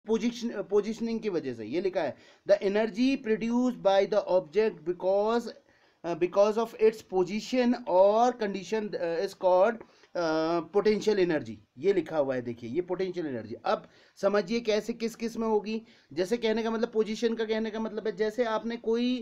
Positioning की वजह से, ये लिखा है the energy produced by the object because of its position और condition is called potential energy, ये लिखा हुआ है। देखिए ये पोटेंशियल एनर्जी। अब समझिए कैसे किस किस में होगी। जैसे कहने का मतलब पोजीशन का कहने का मतलब है जैसे आपने कोई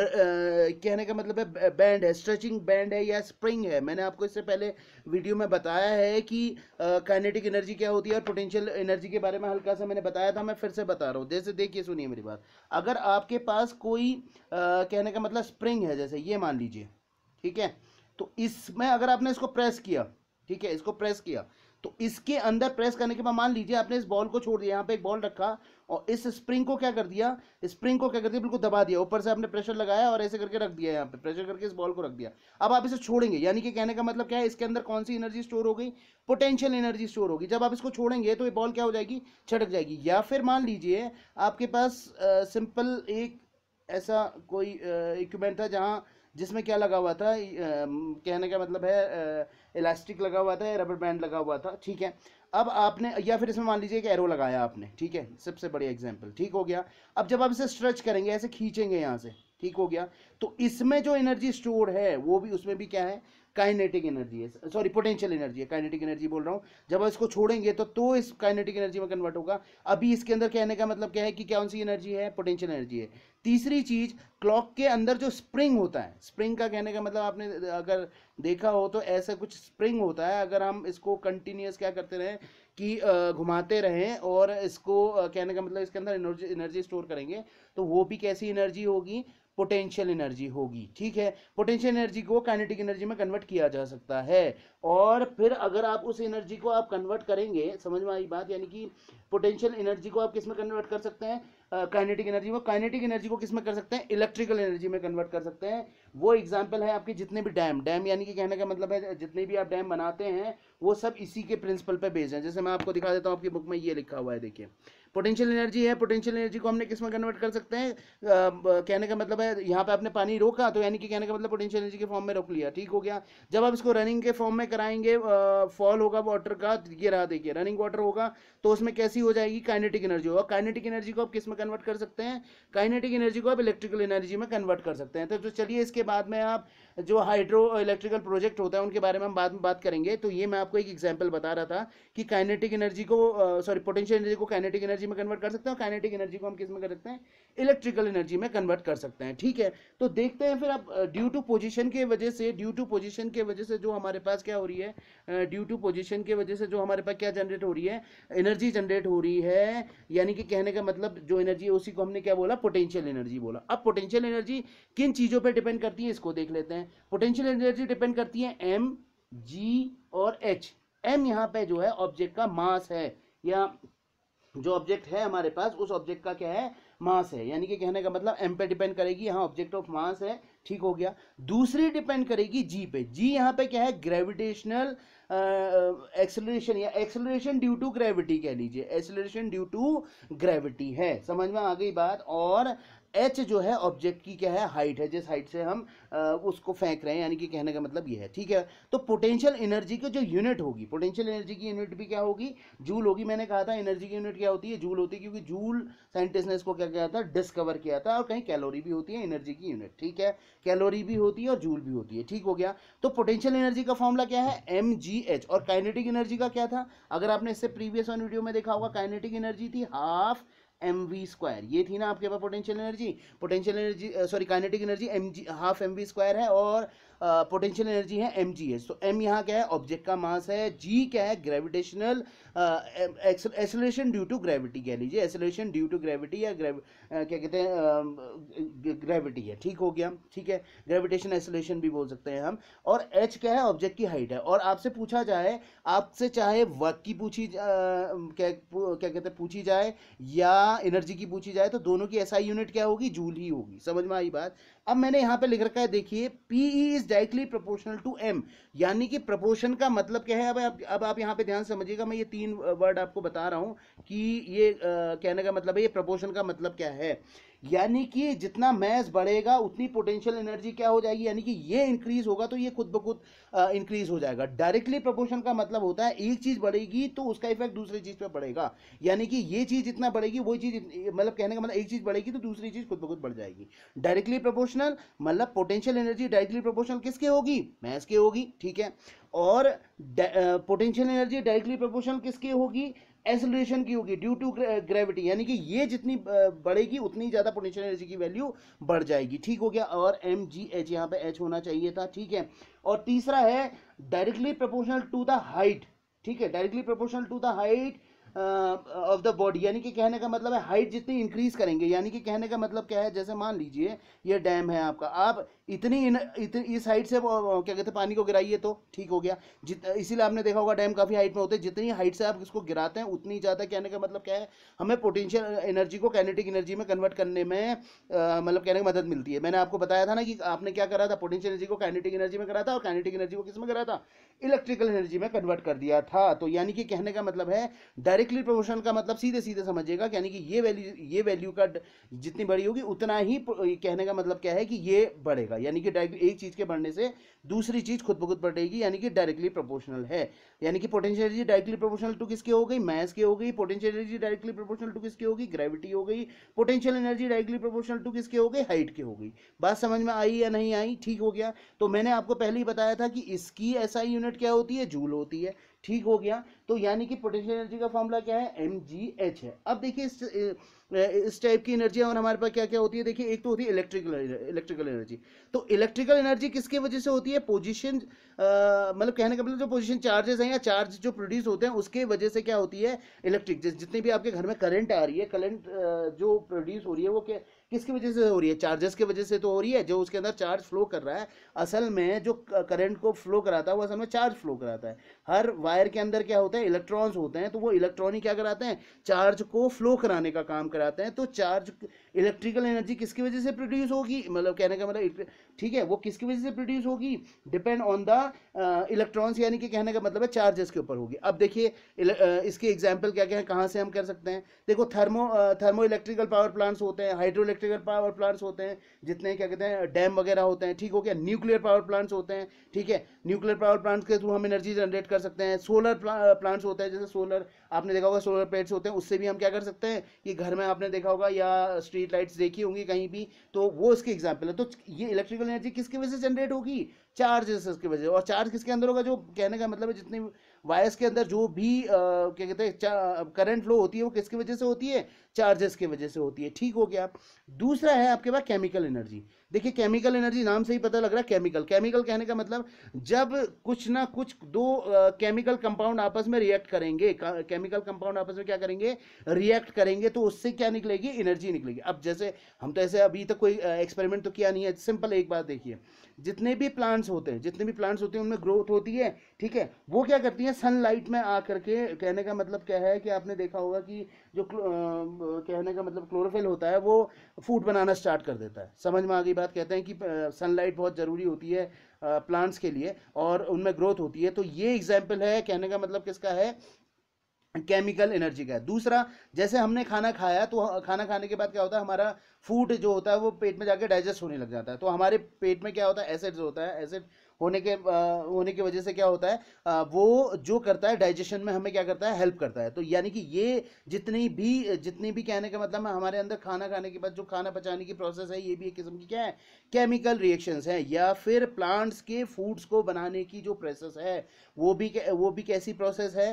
कहने का मतलब है बैंड है, स्ट्रेचिंग बैंड है या स्प्रिंग है। मैंने आपको इससे पहले वीडियो में बताया है कि काइनेटिक एनर्जी क्या होती है और पोटेंशियल एनर्जी के बारे में हल्का सा मैंने बताया था, मैं फिर से बता रहा हूँ। जैसे देखिए सुनिए मेरी बात, अगर आपके पास कोई कहने का मतलब स्प्रिंग है, जैसे ये मान लीजिए, ठीक है, तो इसमें अगर आपने इसको प्रेस किया, ठीक है, इसको प्रेस किया, तो इसके अंदर प्रेस करने के बाद मान लीजिए आपने इस बॉल को छोड़ दिया, यहाँ पे एक बॉल रखा और इस स्प्रिंग को क्या कर दिया, बिल्कुल दबा दिया, ऊपर से आपने प्रेशर लगाया और ऐसे करके रख दिया, यहाँ पे प्रेशर करके इस बॉल को रख दिया। अब आप इसे छोड़ेंगे, यानी कि कहने का मतलब क्या है, इसके अंदर कौन सी एनर्जी स्टोर हो गई, पोटेंशियल एनर्जी स्टोर होगी। जब आप इसको छोड़ेंगे तो ये बॉल क्या हो जाएगी, छटक जाएगी। या फिर मान लीजिए आपके पास सिंपल एक ऐसा कोई इक्विपमेंट था जहाँ जिसमें क्या लगा हुआ था, कहने का मतलब है इलास्टिक लगा हुआ था, रबर बैंड लगा हुआ था, ठीक है। अब आपने, या फिर इसमें मान लीजिए एक एरो लगाया आपने, ठीक है, सबसे बढ़िया एग्जांपल, ठीक हो गया। अब जब आप इसे स्ट्रेच करेंगे, ऐसे खींचेंगे यहाँ से, ठीक हो गया, तो इसमें जो एनर्जी स्टोर है वो भी, उसमें भी क्या है, काइनेटिक एनर्जी है, सॉरी पोटेंशियल एनर्जी है, काइनेटिक एनर्जी बोल रहा हूँ। जब आप इसको छोड़ेंगे तो इस काइनेटिक एनर्जी में कन्वर्ट होगा। अभी इसके अंदर कहने का मतलब क्या है कि कौन सी एनर्जी है, पोटेंशियल एनर्जी है। तीसरी चीज, क्लॉक के अंदर जो स्प्रिंग होता है, स्प्रिंग का कहने का मतलब आपने अगर देखा हो तो ऐसा कुछ स्प्रिंग होता है, अगर हम इसको कंटिन्यूस क्या करते रहें कि घुमाते रहें और इसको कहने का मतलब इसके अंदर एनर्जी स्टोर करेंगे, तो वो भी कैसी एनर्जी होगी, पोटेंशियल एनर्जी होगी, ठीक है। पोटेंशियल एनर्जी को काइनेटिक एनर्जी में कन्वर्ट किया जा सकता है। और फिर अगर आप उस एनर्जी को आप कन्वर्ट करेंगे, समझ में आई बात, यानी कि पोटेंशियल एनर्जी को आप किस में कन्वर्ट कर सकते हैं, काइनेटिक एनर्जी में। काइनेटिक एनर्जी को किस में कर सकते हैं, इलेक्ट्रिकल एनर्जी में कन्वर्ट कर सकते हैं। वो एग्जांपल है आपके जितने भी डैम यानी कि कहने का मतलब है जितने भी आप डैम बनाते हैं वो सब इसी के प्रिंसिपल पे बेस्ड है। जैसे मैं आपको दिखा देता हूँ, आपकी बुक में ये लिखा हुआ है, देखिए पोटेंशियल एनर्जी है, पोटेंशियल एनर्जी को हमने किस में कन्वर्ट कर सकते हैं, कहने का मतलब है यहाँ पे आपने पानी रोका तो यानी कि कहने का मतलब पोटेंशियल एनर्जी के फॉर्म में रोक लिया, ठीक हो गया। जब आप इसको रनिंग के फॉर्म में कराएंगे, फॉल होगा वाटर का, ये रहा देखिए रनिंग वाटर होगा, तो उसमें कैसी हो जाएगी, काइनेटिक एनर्जी होगा। काइनेटिक एनर्जी को आप किस में कन्वर्ट कर सकते हैं, काइनेटिक एनर्जी को आप इलेक्ट्रिकल एनर्जी में कन्वर्ट कर सकते हैं। तो चलिए इसके बाद में आप जो हाइड्रो इलेक्ट्रिकल प्रोजेक्ट होता है उनके बारे में हम बाद में बात करेंगे। तो ये मैं आपको एक एग्जांपल बता रहा था कि काइनेटिक एनर्जी को, सॉरी पोटेंशियल एनर्जी को काइनेटिक एनर्जी में कन्वर्ट कर सकते हैं और काइनेटिक एनर्जी को हम किस में कर सकते हैं, इलेक्ट्रिकल एनर्जी में कन्वर्ट कर सकते हैं, ठीक है। तो देखते हैं फिर अब ड्यू टू पोजीशन के वजह से जो हमारे पास क्या हो रही है, ड्यू टू पोजीशन के वजह से जो हमारे पास क्या जनरेट हो रही है, एनर्जी जनरेट हो रही है, यानी कि कहने का मतलब जो एनर्जी है उसी को हमने क्या बोला, पोटेंशियल एनर्जी बोला। अब पोटेंशियल एनर्जी किन चीज़ों पर डिपेंड करती है इसको देख लेते हैं। पोटेंशियल एनर्जी डिपेंड करती है एम, जी और एच। एम यहाँ पे जो है ऑब्जेक्ट का मास है, या जो ऑब्जेक्ट है हमारे पास उस ऑब्जेक्ट का क्या है, मास है, यानी कि कहने का मतलब एम पे डिपेंड करेगी, यहाँ ऑब्जेक्ट ऑफ मास है, ठीक हो गया। दूसरी डिपेंड करेगी जी पे। जी यहाँ पे क्या है, ग्रेविटेशनल एक्सेलरेशन या एक्सेलरेशन ड्यू टू ग्रेविटी कह लीजिए, एक्सेलरेशन ड्यू टू ग्रेविटी है, समझ में आ गई बात। और एच जो है ऑब्जेक्ट की क्या है, हाइट है, जिस हाइट से हम उसको फेंक रहे हैं, यानी कि कहने का मतलब ये है, ठीक है। तो पोटेंशियल एनर्जी की जो यूनिट होगी, पोटेंशियल एनर्जी की यूनिट भी क्या होगी, जूल होगी। मैंने कहा था एनर्जी की यूनिट क्या होती है, जूल होती है, क्योंकि जूल साइंटिस्ट ने इसको क्या किया था, डिस्कवर किया था। और कहीं कैलोरी भी होती है एनर्जी की यूनिट, ठीक है, कैलोरी भी होती है और जूल भी होती है, ठीक हो गया। तो पोटेंशियल एनर्जी का फॉर्मूला क्या है, एम जी एच। और काइनेटिक एनर्जी का क्या था, अगर आपने इससे प्रीवियस वन वीडियो में देखा होगा, काइनेटिक एनर्जी थी हाफ mv², ये थी ना आपके पास potential energy sorry kinetic energy mg half mv² है, और पोटेंशियल एनर्जी है mgh। तो m यहाँ क्या है, ऑब्जेक्ट का मास है, g क्या है, gravitational acceleration due to gravity कह लीजिए, एक्सेलरेशन ड्यू टू ग्रेविटी या क्या कहते हैं, ग्रेविटी है, ठीक हो गया, ठीक है, ग्रेविटेशन एक्सेलरेशन भी बोल सकते हैं हम। और h क्या है, ऑब्जेक्ट की हाइट है। और आपसे पूछा जाए, आपसे चाहे वर्क की क्या कहते हैं पूछी जाए या एनर्जी की पूछी जाए, तो दोनों की एसआई यूनिट क्या होगी, जूल ही होगी, समझ में आई बात। अब मैंने यहाँ पे लिख रखा है, देखिए PE is directly proportional to M, यानी कि प्रोपोर्शन का मतलब क्या है। अब आप यहाँ पे ध्यान समझिएगा, मैं ये 3 वर्ड आपको बता रहा हूँ कि ये कहने का मतलब है, ये प्रोपोर्शन का मतलब क्या है। यानी कि जितना मैस बढ़ेगा उतनी पोटेंशियल एनर्जी क्या हो जाएगी, यानी कि ये इंक्रीज होगा तो ये खुद ब खुद इंक्रीज हो जाएगा। डायरेक्टली प्रोपोर्शन का मतलब होता है एक चीज बढ़ेगी तो उसका इफेक्ट दूसरी चीज पे पड़ेगा, यानी कि ये चीज जितना बढ़ेगी वही चीज, मतलब कहने का मतलब एक चीज बढ़ेगी तो दूसरी चीज खुद ब खुद बढ़ जाएगी। डायरेक्टली प्रोपोर्शनल मतलब पोटेंशियल एनर्जी डायरेक्टली प्रोपोर्शनल किसके होगी, मैस के होगी, ठीक है। और पोटेंशियल एनर्जी डायरेक्टली प्रोपोर्शनल किसकी होगी, एक्सेलरेशन की होगी ड्यू टू ग्रेविटी, यानी कि ये जितनी बढ़ेगी उतनी ज़्यादा पोटेंशियल एनर्जी की वैल्यू बढ़ जाएगी, ठीक हो गया। और एम जी एच यहाँ पे एच होना चाहिए था, ठीक है। और तीसरा है directly proportional to the height, ठीक है, directly proportional to the height of the body, यानी कि कहने का मतलब है हाइट जितनी इंक्रीज करेंगे, यानी कि कहने का मतलब क्या है, जैसे मान लीजिए ये डैम है आपका, आप इतनी इस हाइट से क्या कहते हैं पानी को गिराइए तो ठीक हो गया। इसीलिए आपने देखा होगा डैम काफ़ी हाइट में होते हैं, जितनी हाइट से आप इसको गिराते हैं उतनी ज़्यादा, कहने का मतलब क्या है, हमें पोटेंशियल एनर्जी को काइनेटिक एनर्जी में कन्वर्ट करने में मतलब कहने की मदद मिलती है। मैंने आपको बताया था ना कि आपने क्या करा था, पोटेंशियल एनर्जी को काइनेटिक एनर्जी में करा था और काइनेटिक एनर्जी को किस में करा था, इलेक्ट्रिकल एनर्जी में कन्वर्ट कर दिया था। तो यानी कि कहने का मतलब है डायरेक्टली प्रोपोर्शनल का मतलब सीधे सीधे समझिएगा, यानी कि ये वैल्यू का जितनी बड़ी होगी उतना ही कहने का मतलब क्या है कि ये बढ़ेगा, यानी कि डायरेक्टली एक चीज के बढ़ने से दूसरी चीज खुद ब खुद बढ़ेगी, यानी कि डायरेक्टली प्रोपोर्शनल है। यानी कि potential energy directly proportional to किसकी हो गई, मैस की हो गई। Potential energy directly proportional to किसकी होगी, ग्रेविटी हो गई। Potential energy directly proportional to किसकी हो गई, हाइट की हो गई। बात समझ में आई या नहीं आई, ठीक हो गया। तो मैंने आपको पहले ही बताया था कि इसकी एसआई यूनिट क्या होती है, जूल होती है, ठीक हो गया। तो यानी कि पोटेंशियल एनर्जी का फॉर्मूला क्या है, mgh है। अब देखिए इस टाइप की एनर्जी और हमारे पास क्या क्या होती है, देखिए एक तो होती है इलेक्ट्रिकल एनर्जी। तो इलेक्ट्रिकल एनर्जी किसके वजह से होती है, पोजीशन मतलब कहने का मतलब जो पोजीशन चार्जेस हैं या चार्ज जो प्रोड्यूस होते हैं उसके वजह से क्या होती है, इलेक्ट्रिक जितनी भी आपके घर में करंट आ रही है, करंट जो प्रोड्यूस हो रही है वो किसकी वजह से हो रही है, चार्जेस की वजह से तो हो रही है, जो उसके अंदर चार्ज फ्लो कर रहा है। असल में जो करंट को फ्लो कराता है वो असल में चार्ज फ्लो कराता है। हर वायर के अंदर क्या होता है, इलेक्ट्रॉन्स होते हैं, तो वो इलेक्ट्रॉन ही क्या कराते हैं, चार्ज को फ्लो कराने का काम कराते हैं। तो चार्ज इलेक्ट्रिकल एनर्जी किसकी वजह से प्रोड्यूस होगी, मतलब कहने का मतलब ठीक है, वो किसकी वजह से प्रोड्यूस होगी, डिपेंड ऑन द इलेक्ट्रॉन्स, यानी कि कहने का मतलब है चार्जेस के ऊपर होगी। अब देखिए इसके एग्जाम्पल क्या क्या है, कहाँ से हम कर सकते हैं। देखो थर्मो इलेक्ट्रिकल पावर प्लांट्स होते हैं, हाइड्रो इलेक्ट्रिकल पावर प्लांट्स होते हैं, जितने क्या कहते हैं डैम वगैरह होते हैं, ठीक हो गया। न्यूक्लियर पावर प्लांट्स होते हैं, ठीक है, न्यूक्लियर पावर प्लांट्स के थ्रू हम एनर्जी जनरेट कर सकते हैं। सोलर प्लांट्स होते हैं, जैसे सोलर आपने देखा होगा, सोलर प्लेट्स होते हैं, उससे भी हम क्या कर सकते हैं कि घर में आपने देखा होगा या स्ट्रीट लाइट्स देखी होंगी कहीं भी, तो वो इसके एग्जाम्पल है। तो ये इलेक्ट्रिकल एनर्जी किसकी वजह से जनरेट होगी, चार्जेस की वजह से। और चार्ज किसके अंदर होगा, जो कहने का मतलब है जितनी वायर्स के अंदर जो भी क्या कहते हैं करंट फ्लो होती है वो किसकी वजह से होती है, चार्जेस की वजह से होती है, ठीक हो गया। दूसरा है आपके पास केमिकल एनर्जी। देखिए केमिकल एनर्जी नाम से ही पता लग रहा है, केमिकल कहने का मतलब जब कुछ ना कुछ दो केमिकल कंपाउंड आपस में रिएक्ट करेंगे, केमिकल कंपाउंड आपस में क्या करेंगे, रिएक्ट करेंगे, तो उससे क्या निकलेगी, एनर्जी निकलेगी। अब जैसे हम तो ऐसे अभी तक कोई एक्सपेरिमेंट तो किया नहीं है, सिंपल एक बात देखिए, जितने भी प्लांट्स होते हैं उनमें ग्रोथ होती है, ठीक है, वो क्या करती है, सनलाइट में आकर के, कहने का मतलब क्या है कि आपने देखा होगा कि जो कहने का मतलब क्लोरोफिल होता है वो फूड बनाना स्टार्ट कर देता है। समझ में आ गई बात, कहते हैं कि सनलाइट बहुत ज़रूरी होती है प्लांट्स के लिए और उनमें ग्रोथ होती है। तो ये एग्जाम्पल है, कहने का मतलब किसका है, केमिकल एनर्जी का है। दूसरा, जैसे हमने खाना खाया तो खाना खाने के बाद क्या होता है, हमारा फूड जो होता है वो पेट में जाके डाइजेस्ट होने लग जाता है। तो हमारे पेट में क्या होता है, एसिड होता है, एसिड होने की वजह से क्या होता है, वो जो करता है डाइजेशन में हमें क्या करता है, हेल्प करता है। तो यानी कि ये जितनी भी कहने का मतलब है हमारे अंदर खाना खाने के बाद जो खाना पचाने की प्रोसेस है, ये भी एक किस्म की क्या है, केमिकल रिएक्शंस है। या फिर प्लांट्स के फूड्स को बनाने की जो प्रोसेस है वो भी कैसी प्रोसेस है,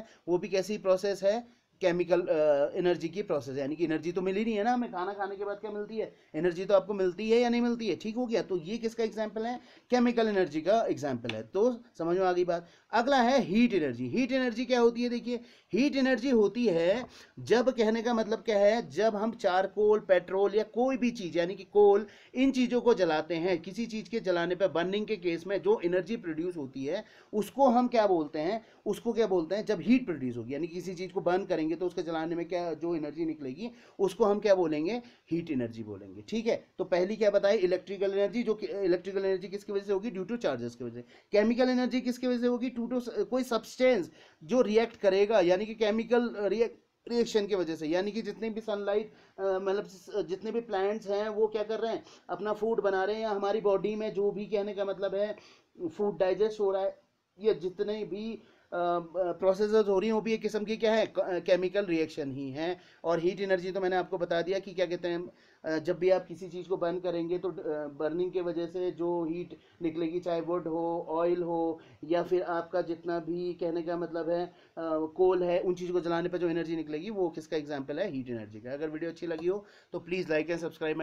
केमिकल एनर्जी की प्रोसेस, यानी कि एनर्जी तो मिल ही नहीं है ना हमें, खाना खाने के बाद क्या मिलती है, एनर्जी तो आपको मिलती है या नहीं मिलती है, ठीक हो गया। तो ये किसका एग्जाम्पल है, केमिकल एनर्जी का एग्जाम्पल है। तो समझ में आ गई बात। अगला है हीट एनर्जी। हीट एनर्जी क्या होती है, देखिए हीट एनर्जी होती है जब, कहने का मतलब क्या है, जब हम चारकोल, पेट्रोल या कोई भी चीज़ यानी कि कोल, इन चीज़ों को जलाते हैं, किसी चीज़ के जलाने पर बर्निंग के केस में जो एनर्जी प्रोड्यूस होती है उसको हम क्या बोलते हैं, जब हीट प्रोड्यूस होगी, यानी किसी चीज़ को बर्न करेंगे तो उसके जलाने में क्या जो एनर्जी निकलेगी उसको हम क्या बोलेंगे, हीट एनर्जी बोलेंगे, ठीक है। तो पहली क्या बताई, इलेक्ट्रिकल एनर्जी, जो इलेक्ट्रिकल एनर्जी किसकी वजह से होगी, ड्यू टू चार्जेस की वजह से। केमिकल एनर्जी किसकी वजह से होगी, ड्यू टू कोई सब्सटेंस जो रिएक्ट करेगा, यानी कि केमिकल रिएक्शन की वजह से, यानी कि जितने भी सनलाइट मतलब जितने भी प्लांट्स हैं वो क्या कर रहे हैं, अपना फूड बना रहे हैं, या हमारी बॉडी में जो भी, कहने का मतलब है, फूड डाइजेस्ट हो रहा है, ये जितने भी प्रोसेसेस हो रही हैं वो भी एक किस्म की क्या है, केमिकल रिएक्शन ही है। और हीट एनर्जी तो मैंने आपको बता दिया कि क्या कहते हैं, जब भी आप किसी चीज़ को बर्न करेंगे तो बर्निंग के वजह से जो हीट निकलेगी, चाहे वुड हो, ऑयल हो, या फिर आपका जितना भी, कहने का मतलब है, कोल है, उन चीज़ों को जलाने पर जो एनर्जी निकलेगी वो किसका एग्जाम्पल है, हीट एनर्जी का। अगर वीडियो अच्छी लगी हो तो प्लीज़ लाइक एंड सब्सक्राइब।